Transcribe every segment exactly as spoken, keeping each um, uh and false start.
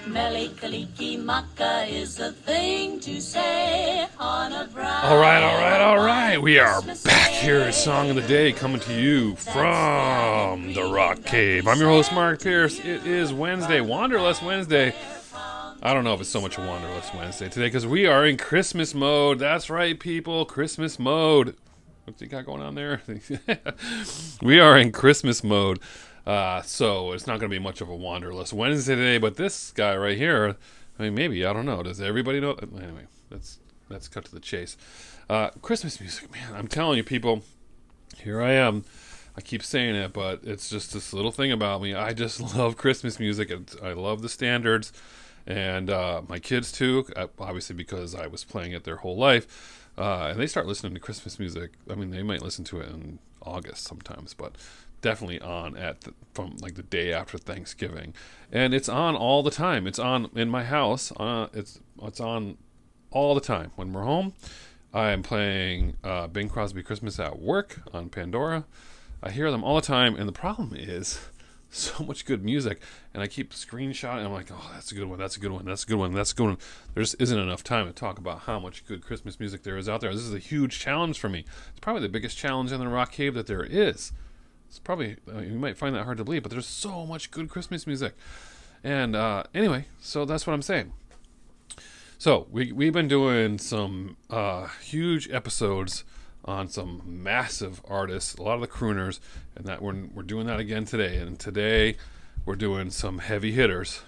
Mele Kalikimaka is the thing to say on a bright. All right, all right, all right. We are back here. Song of the day coming to you from the Rock Cave. I'm your host, Mark Pierce. It is Wednesday, Wanderlust Wednesday. I don't know if it's so much a Wanderlust Wednesday today because we are in Christmas mode. That's right, people. Christmas mode. What's he got going on there? We are in Christmas mode. Uh, so it's not going to be much of a Wanderlust Wednesday today, but this guy right here, I mean, maybe, I don't know. Does everybody know? Anyway, let's, let's cut to the chase. Uh, Christmas music, man, I'm telling you, people, here I am. I keep saying it, but it's just this little thing about me. I just love Christmas music. It's, I love the standards, and uh, my kids too, obviously because I was playing it their whole life, uh, and they start listening to Christmas music. I mean, they might listen to it in August sometimes, but definitely on at the, from like the day after Thanksgiving, and it's on all the time. It's on in my house. Uh, it's it's on all the time. When we're home, I am playing uh, Bing Crosby Christmas at work on Pandora. I hear them all the time, and the problem is so much good music, and I keep screenshotting. And I'm like, oh, that's a good one. That's a good one. That's a good one. That's a good one. There just isn't enough time to talk about how much good Christmas music there is out there. This is a huge challenge for me. It's probably the biggest challenge in the Rock Cave that there is. It's probably, uh, you might find that hard to believe, but there's so much good Christmas music. And uh, anyway, so that's what I'm saying. So we, we've been doing some uh, huge episodes on some massive artists, a lot of the crooners, and that we're, we're doing that again today. And today we're doing some heavy hitters.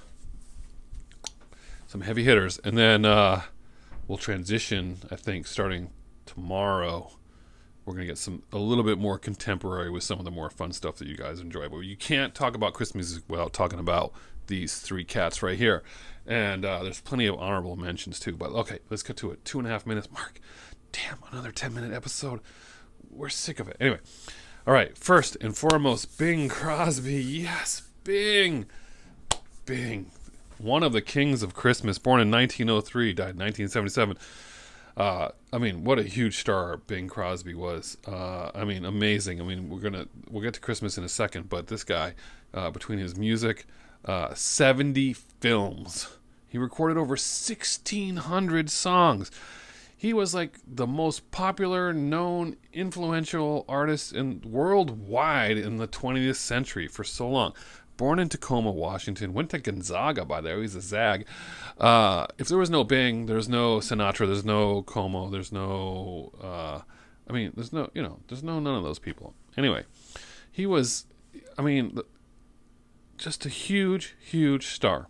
Some heavy hitters. And then uh, we'll transition, I think, starting tomorrow. We're going to get some a little bit more contemporary with some of the more fun stuff that you guys enjoy. But you can't talk about Christmas music without talking about these three cats right here. And uh, there's plenty of honorable mentions too. But okay, let's get to it. Two and a half minutes. Mark, damn, another ten-minute episode. We're sick of it. Anyway, all right, first and foremost, Bing Crosby. Yes, Bing. Bing. One of the kings of Christmas, born in nineteen oh three, died in nineteen seventy-seven. Uh, I mean, what a huge star Bing Crosby was. Uh, I mean, amazing. I mean, we're gonna we'll get to Christmas in a second, but this guy, uh, between his music, uh, seventy films, he recorded over sixteen hundred songs. He was like the most popular, known, influential artist in worldwide in the twentieth century for so long. Born in Tacoma, Washington, went to Gonzaga, by the way. He's a Zag. Uh, if there was no Bing, there's no Sinatra, there's no Como, there's no, uh, I mean, there's no, you know, there's no none of those people. Anyway, he was, I mean, just a huge, huge star.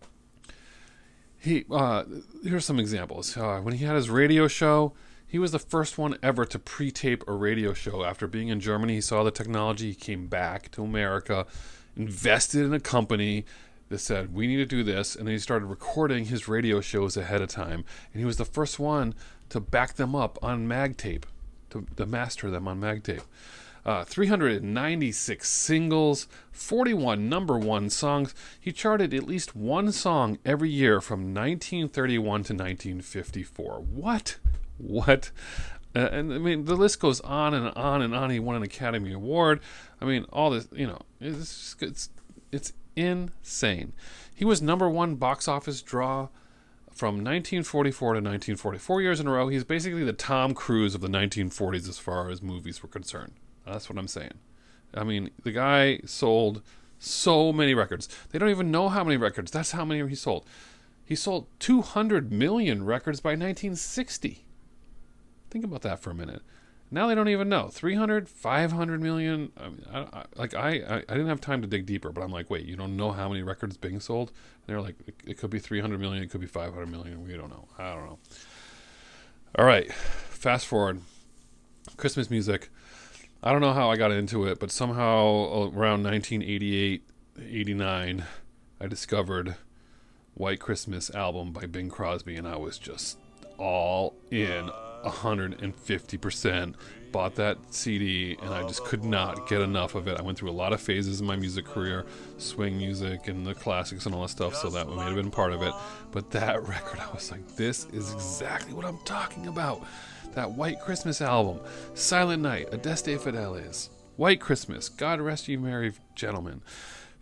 He, uh, here's some examples. Uh, when he had his radio show, he was the first one ever to pre-tape a radio show. After being in Germany, he saw the technology, he came back to America, invested in a company that said, we need to do this, and then he started recording his radio shows ahead of time, and he was the first one to back them up on mag tape, to, to master them on mag tape. Uh, three hundred ninety-six singles, forty-one number one songs. He charted at least one song every year from nineteen thirty-one to nineteen fifty-four. What? What? Uh, and I mean, the list goes on and on and on. He won an Academy Award. I mean, all this, you know, it's just, it's it's insane. He was number one box office draw from nineteen forty-four to nineteen forty. Four years in a row. He's basically the Tom Cruise of the nineteen forties as far as movies were concerned. That's what I'm saying. I mean, the guy sold so many records. They don't even know how many records. That's how many he sold. He sold two hundred million records by nineteen sixty. Think about that for a minute. Now they don't even know. three hundred, five hundred million. I mean, I, I, like I, I, I didn't have time to dig deeper, but I'm like, wait, you don't know how many records Bing sold? And they're like, it, it could be three hundred million, it could be five hundred million. We don't know. I don't know. All right, fast forward. Christmas music. I don't know how I got into it, but somehow around nineteen eighty-eight, eighty-nine, I discovered White Christmas album by Bing Crosby, and I was just all in. one hundred fifty percent. Bought that C D and I just could not get enough of it. I went through a lot of phases in my music career, swing music and the classics and all that stuff, so that may have been part of it. But that record, I was like, this is exactly what I'm talking about. That White Christmas album, Silent Night, Adeste Fideles, White Christmas, God Rest You Merry Gentlemen,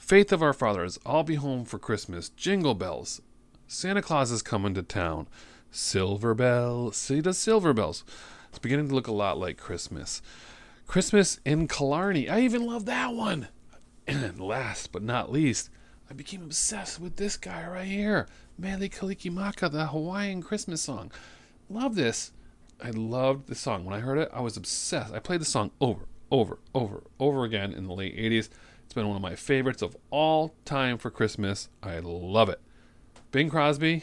Faith of Our Fathers, I'll Be Home for Christmas, Jingle Bells, Santa Claus is Coming to Town, Silver Bells, see the Silver Bells. It's beginning to look a lot like Christmas. Christmas in Killarney, I even love that one. And last but not least, I became obsessed with this guy right here, Mele Kalikimaka, the Hawaiian Christmas song. Love this. I loved the song. When I heard it, I was obsessed. I played the song over, over, over, over again in the late eighties. It's been one of my favorites of all time for Christmas. I love it. Bing Crosby,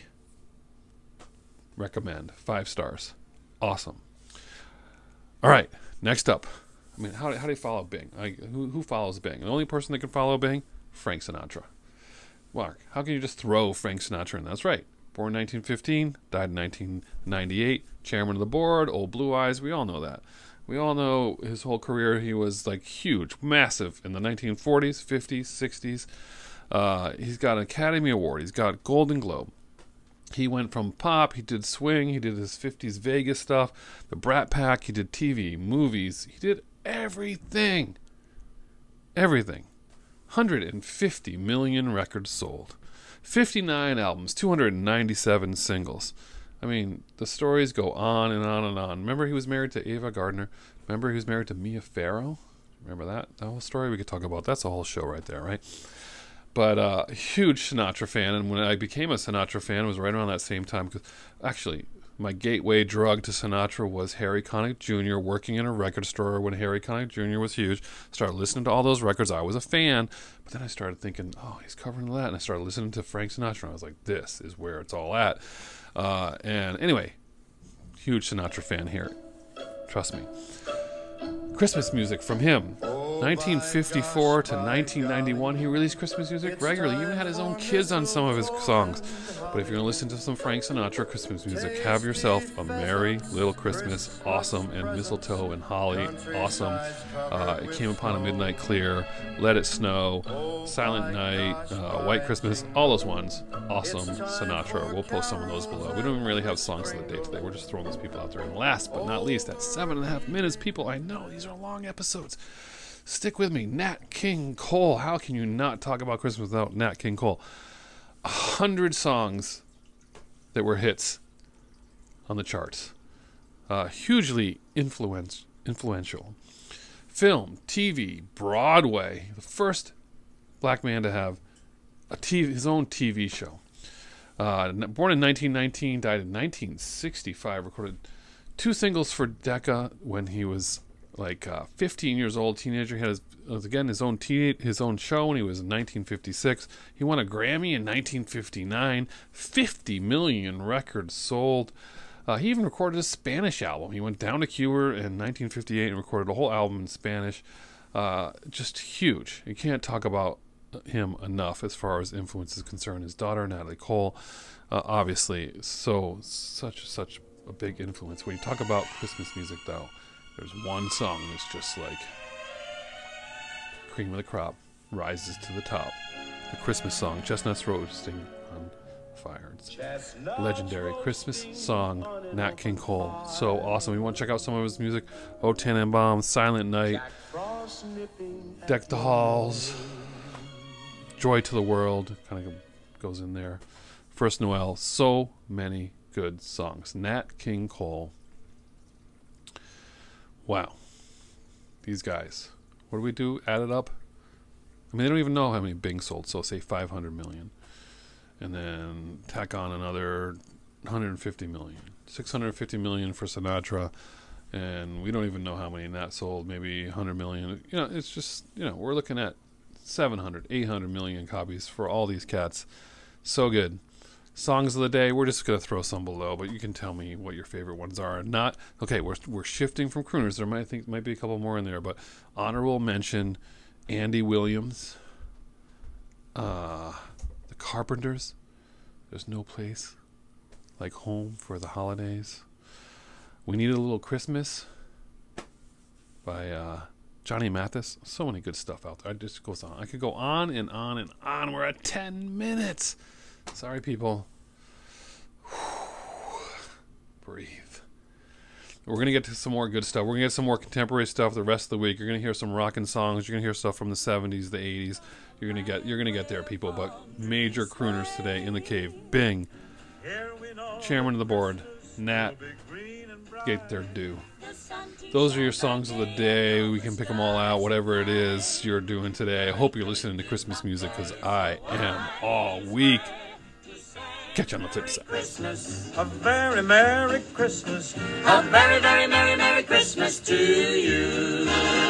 recommend. Five stars. Awesome. All right, next up. I mean, how, how do you follow Bing? I, who, who follows Bing? The only person that can follow Bing? Frank Sinatra. Mark, how can you just throw Frank Sinatra in? That's right. Born nineteen fifteen, died in nineteen ninety-eight, chairman of the board, old blue eyes. We all know that. We all know his whole career. He was like huge, massive in the nineteen forties, fifties, sixties. Uh, he's got an Academy Award. He's got Golden Globe. He went from pop, he did swing, he did his fifties Vegas stuff, the Brat Pack, he did T V, movies, he did everything. Everything. one hundred fifty million records sold. fifty-nine albums, two hundred ninety-seven singles. I mean, the stories go on and on and on. Remember he was married to Ava Gardner? Remember he was married to Mia Farrow? Remember that? That whole story we could talk about. That's a whole show right there, right? But uh, huge Sinatra fan, and when I became a Sinatra fan, it was right around that same time. Because actually, my gateway drug to Sinatra was Harry Connick Junior Working in a record store when Harry Connick Junior was huge. Started listening to all those records. I was a fan, but then I started thinking, oh, he's covering that, and I started listening to Frank Sinatra, and I was like, this is where it's all at. Uh, and anyway, huge Sinatra fan here. Trust me. Christmas music from him. nineteen fifty-four to nineteen ninety-one, he released Christmas music regularly. He even had his own kids on some of his songs. But if you're going to listen to some Frank Sinatra Christmas music, have yourself a Merry Little Christmas, awesome, and Mistletoe and Holly, awesome. Uh, it Came Upon a Midnight Clear, Let It Snow, Silent Night, uh, White Christmas, all those ones, awesome. Sinatra. We'll post some of those below. We don't even really have songs of the day today. We're just throwing those people out there. And last but not least, at seven and a half minutes, people, I know these are long episodes. Stick with me. Nat King Cole. How can you not talk about Christmas without Nat King Cole? A hundred songs that were hits on the charts. Uh, hugely influence, influential. Film, T V, Broadway. The first black man to have a T V, his own T V show. Uh, born in nineteen nineteen, died in nineteen sixty-five. Recorded two singles for Decca when he was like uh, fifteen years old, teenager. He had his, was again his own t- his own show when he was in nineteen fifty-six. He won a Grammy in nineteen fifty-nine. fifty million records sold. Uh, he even recorded a Spanish album. He went down to Cuba in nineteen fifty-eight and recorded a whole album in Spanish. Uh, just huge. You can't talk about him enough as far as influence is concerned. His daughter, Natalie Cole, uh, obviously, so such such a big influence. When you talk about Christmas music, though, there's one song that's just like cream of the crop, rises to the top. The Christmas song, Chestnuts Roasting on Fire. It's legendary Christmas song, Nat King Cole. So awesome. You want to check out some of his music? O Tannenbaum, Silent Night, Deck the Halls, Joy to the World, kind of goes in there. First Noel, so many good songs. Nat King Cole. Wow. These guys. What do we do? Add it up? I mean, they don't even know how many Bing sold, so say five hundred million. And then tack on another one hundred fifty million. six hundred fifty million for Sinatra. And we don't even know how many Nat sold. Maybe one hundred million. You know, it's just, you know, we're looking at seven hundred, eight hundred million copies for all these cats. So good. Songs of the day, we're just going to throw some below, but you can tell me what your favorite ones are. Not okay, we're we're shifting from crooners. There might I think might be a couple more in there, but honorable mention, Andy Williams, uh, the Carpenters, There's No Place Like Home for the Holidays. We Need a Little Christmas by uh, Johnny Mathis. So many good stuff out there. It just goes on. I could go on and on and on. We're at ten minutes. Sorry, people. Breathe. We're going to get to some more good stuff. We're going to get some more contemporary stuff the rest of the week. You're going to hear some rockin' songs. You're going to hear stuff from the seventies, the eighties. You're gonna get you're gonna get there, people. But major crooners today in the cave. Bing, chairman of the board, Nat, get their due. Those are your songs of the day. We can pick them all out, whatever it is you're doing today. I hope you're listening to Christmas music, because I am all week. Catch you on the flip side. Christmas, a very Merry Christmas, A very, very Merry, Merry Christmas to you.